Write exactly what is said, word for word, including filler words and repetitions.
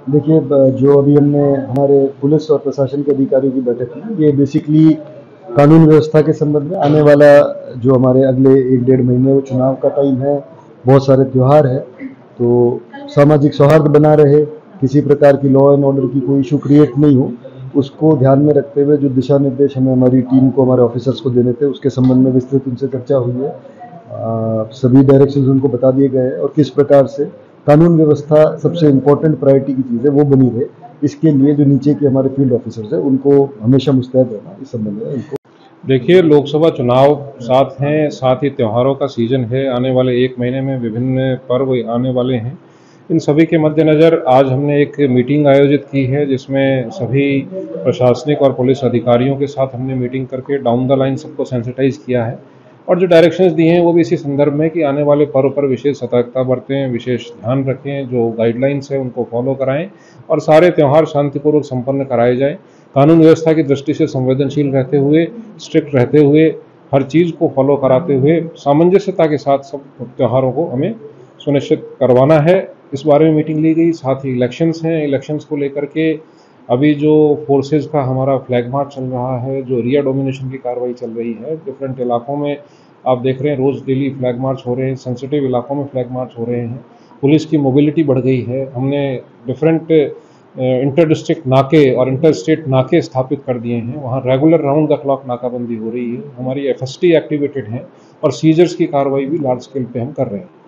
देखिए, ब जो अभी हमने हमारे पुलिस और प्रशासन के अधिकारियों की बैठक की, ये बेसिकली कानून व्यवस्था के संबंध में आने वाला जो हमारे अगले एक डेढ़ महीने वो चुनाव का टाइम है, बहुत सारे त्योहार हैं, तो सामाजिक सौहार्द बना रहे, किसी प्रकार की लॉ एंड ऑर्डर की कोई इशू क्रिएट नहीं हो, उसको ध्यान में रखते हुए जो दिशा निर्देश हमें हमारी टीम को, हमारे ऑफिसर्स को देने थे, उसके संबंध में विस्तृत उनसे चर्चा हुई है। अ, सभी डायरेक्शंस उनको बता दिए गए हैं और किस प्रकार से कानून व्यवस्था सबसे इम्पोर्टेंट प्रायोरिटी की चीज़ है, वो बनी रहे। इसके लिए जो नीचे के हमारे फील्ड ऑफिसर्स हैं, उनको हमेशा मुस्तैद रहना इस संबंध में उनको। देखिए, लोकसभा चुनाव साथ हैं, साथ ही त्योहारों का सीजन है। आने वाले एक महीने में विभिन्न पर्व आने वाले हैं। इन सभी के मद्देनज़र आज हमने एक मीटिंग आयोजित की है, जिसमें सभी प्रशासनिक और पुलिस अधिकारियों के साथ हमने मीटिंग करके डाउन द लाइन सबको सेंसिटाइज किया है और जो डायरेक्शंस दिए हैं वो भी इसी संदर्भ में कि आने वाले पर्व पर विशेष सतर्कता बरतें, विशेष ध्यान रखें, जो गाइडलाइंस है उनको फॉलो कराएं और सारे त्यौहार शांतिपूर्वक संपन्न कराए जाएं। कानून व्यवस्था की दृष्टि से संवेदनशील रहते हुए, स्ट्रिक्ट रहते हुए, हर चीज़ को फॉलो कराते हुए सामंजस्यता के साथ सब त्योहारों को हमें सुनिश्चित करवाना है। इस बारे में मीटिंग ली गई। साथ ही इलेक्शंस हैं, इलेक्शंस को लेकर के अभी जो फोर्सेस का हमारा फ्लैग मार्च चल रहा है, जो एरिया डोमिनेशन की कार्रवाई चल रही है, डिफरेंट इलाकों में आप देख रहे हैं रोज़ डेली फ्लैग मार्च हो रहे हैं, सेंसिटिव इलाकों में फ्लैग मार्च हो रहे हैं। पुलिस की मोबिलिटी बढ़ गई है। हमने डिफरेंट इंटर डिस्ट्रिक्ट नाके और इंटर स्टेट नाके स्थापित कर दिए हैं। वहाँ रेगुलर राउंड द क्लॉक नाकाबंदी हो रही है। हमारी एफ एस टी एक्टिवेटेड हैं और सीजर्स की कार्रवाई भी लार्ज स्केल पे हम कर रहे हैं।